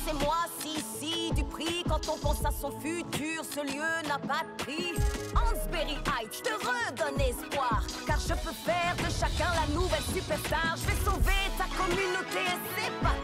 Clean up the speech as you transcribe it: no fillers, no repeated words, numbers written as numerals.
moi, si, du prix. Quand on pense à son futur, ce lieu n'a pas de prix. Hansberry Heights, je te redonne espoir, car je peux faire de chacun la nouvelle superstar. Je vais sauver ta communauté, c'est pas